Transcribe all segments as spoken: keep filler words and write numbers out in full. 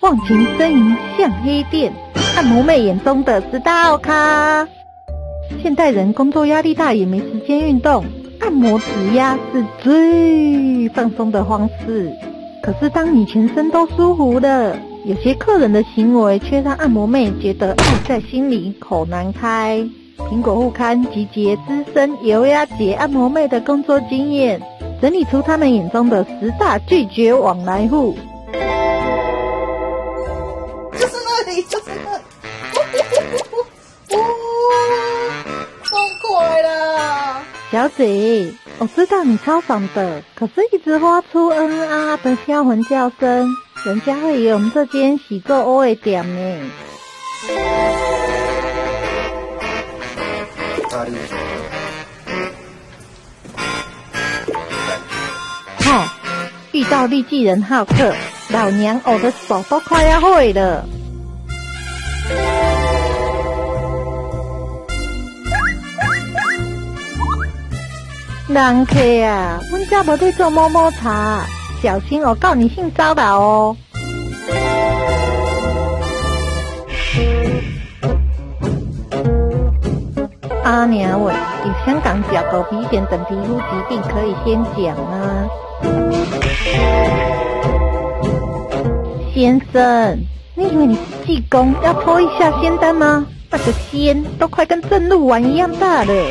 忘情呻吟像黑店，按摩妹眼中的十大奥咖。现代人工作压力大，也没时间运动，按摩指压是最放松的方式。可是当你全身都舒服了，有些客人的行为却让按摩妹觉得爱在心里口难开。苹果副刊集结资深油压姐按摩妹的工作经验，整理出他们眼中的十大拒绝往来户。 就是那里，就是那里，哦，痛快了！ 小姐，我知道你超爽的，可是一直发出嗯嗯啊啊的销魂叫声，人家会以为我们这间喜做欧的店呢。哦，遇到绿巨人好客，老娘我的手都快要毁了。人客啊，阮家无在做摸摸茶，小心我告你性骚扰哦。阿娘喂，有香港脚狗皮癣等皮肤疾病可以先讲吗？先生，你以为你是济公要拖一下仙丹吗？那个仙都快跟正露丸一样大了。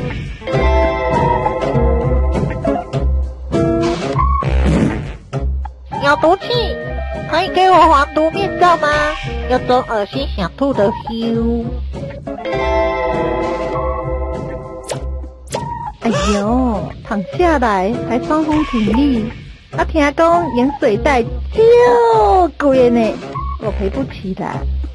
有毒气，可以给我黄毒面罩吗？有种恶心想吐的 feel。哎呦，躺下来还双峰挺立，啊，听讲盐水袋就贵呢，我赔不起啦。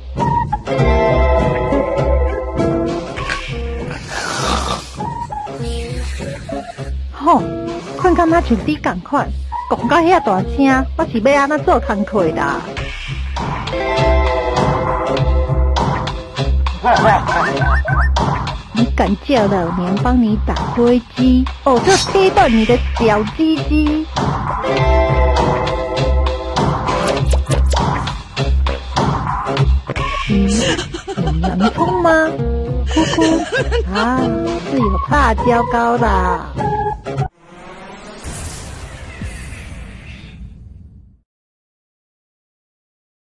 吼，看干那像你同款，讲到遐大声，我是要安怎做工课啦？你敢叫老娘帮你打飞机，我就踢断你的小鸡鸡！嗯，有洋葱吗？哭哭啊，是有辣椒膏啦。